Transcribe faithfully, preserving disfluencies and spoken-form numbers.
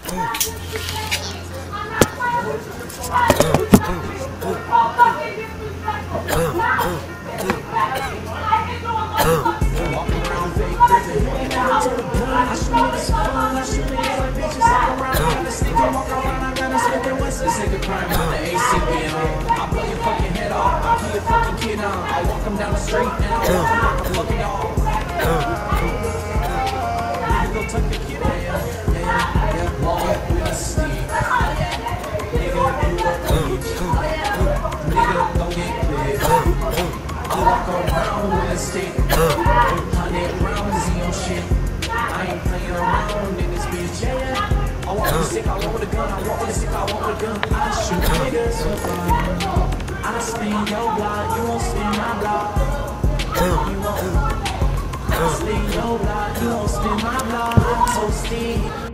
This nigga crime on the A C B on. I'll blow your fucking head off. I'll kill your fucking kid on. I'll walk him down the street and I'll walk him like a fucking dog. Nigga go tuck your kid in. Yeah, yeah, yeah. Walk with a stick. Nigga, you a bitch. Nigga, go get clipped. I walk around with a stick. Hundred rounds in your shit. I ain't playing around in this bitch. Yeah, yeah. I walk with a stick, I walk with a gun, I walk with a stick, I walk with a gun. I shoot niggas for fun. I spin your block, you won't spin my block. You won't. I spin your block, you won't spin my block. So Steve.